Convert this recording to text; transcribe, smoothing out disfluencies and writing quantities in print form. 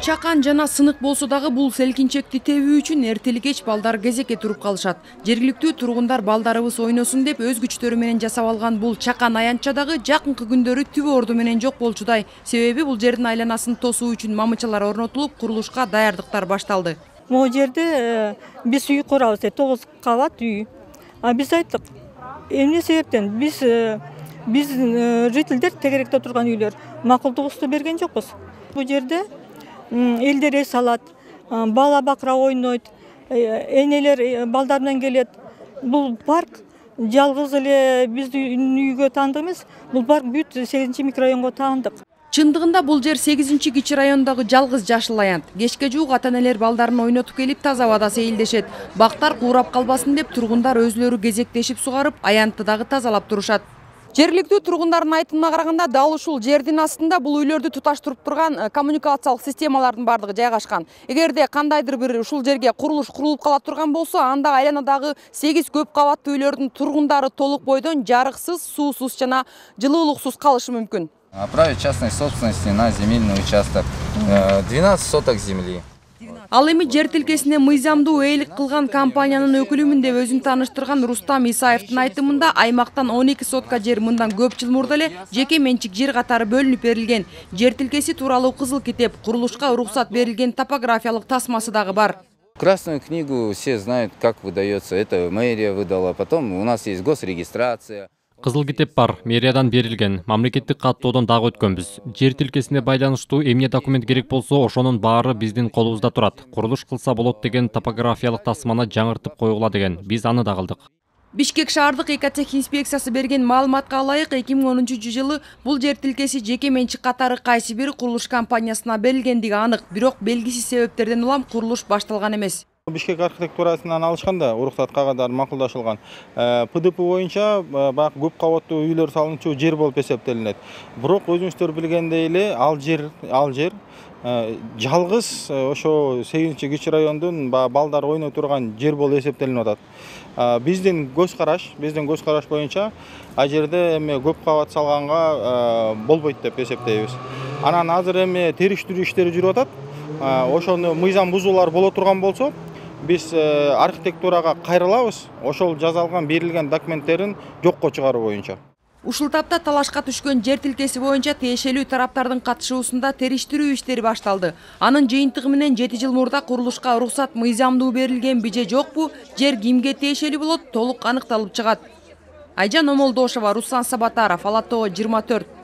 Чакан жана сынык болсо дагы бул селкинчекти тебүү үчүн эртели кеч балдар кезекке туруп калышат. Жергиликтүү тургундар балдарыбыз ойносун деп өз күчтөрү менен жасап алган бул чакан аянтча дагы жакынкы күндөрү түбү орду менен жок болчудай. Себеби бул жердин айланасын тосуу үчүн мамычалар орнотулуп, курулушка даярдыктар башталды. Могу жерде биз үй курабыз, 9 кабат үй. Биз айттык, эмне себептен биз жителдер тегеректе турган үйлөр макулдугубузду берген жокпуз. Бул жерде элдер эс алат, бала бакыра ойнойт, энелер балдар менен келет. Бул парк жалгыз эле биздин үйгө таандык эмес, бул парк бүт 8 микрорайонго таандык. Чындыгында бул жер 8 кичи райондогу жалгыз жашыл аянт. Кечке жуук ата-энелер балдарын ойнотуп келип таза абада сейилдешет. Бактар куурап калбасын деп тургундар өзлөрү кезектешип сугарып, аянтты дагы тазалап турушат. Жергиликтүү тургундардын айтымына караганда дал ушул жердин астында бул үйлөрдү туташтырып турган коммуникациялык системалардын бардыгы жайгашкан. Эгерде кандайдыр бир ушул жерге курулуш курулуп кала турган болсо, анда айланадагы 8 көп кабаттуу үйлөрдүн тургундары толук бойдон жарыксыз, суусуз жана жылуулуксуз калышы мүмкүн. Право частной собственности на земельный участок 12 соток земли. Ал эми жер тилкесине мыйзамдуу ээлик кылган компаниянын өкүлүмүн деп өзүн тааныштырган Рустам Исаевдин айтымында аймактан 12 сотка жер мындан көп жыл мурда эле жеке менчик жер катары бөлүнүп берилген. Жер тилкеси тууралуу кызыл китеп, курулушка уруксат берилген топографиялык тасмасы дагы бар. Красную книгу все знают, как выдается. Это мэрия выдала. Потом у нас есть госрегистрация. Кызыл китеп бар, мэриядан берилген, мамлекеттик каттоодон дагы өткөнбүз. Жер тилкесине байланыштуу эмне документ керек болсо, ошонун баары биздин колубузда турат. Курулуш кылса болот деген топографиялык тасманы жаңыртып коюла деген. Биз аны да кылдык. Бишкек шаардык экотех инспекциясы берген маалыматка ылайык 2010-жылы бул жер тилкеси жеке менчик катары кайсы бир курулуш компаниясына берилгендиги анык, бирок белгисиз себептерден улам курулуш башталган эмес. Бишкек архитектурасынан алышканда уруксат кагаздар макулдашылган. ПДП боюнча баягы көп кабаттуу үйлөр салынчу жер болуп эсептелинет. Бирок өзүңүздөр билгендей эле ал жер жалгыз ошо 8 кичи райондун балдар ойной турган жер болуп эсептелинип атат. Биздин көз караш боюнча ал жерде эми көп кабат салганга болбойт деп эсептейбиз. Анан азыр эми териштирүү иштери жүрүп атат. Ошону мыйзам бузуулар боло турган болсо, биз архитектурага кайрылабыз, ошол жазалган берилген документтерин жокко чыгаруу боюнча. Ушул тапта талашка түшкөн жер тилкеси боюнча тиешелүү тараптардын катышуусунда териштирүү иштери башталды. Анын жыйынтыгы менен 7 жыл мурда курулушка уруксат мыйзамдуу берилгенби же жокпу, жер кимге тиешелүү болот, толук аныкталып чыгат. Айжан Омолдошова, Руслан Сабатаров, Ала Тоо 24.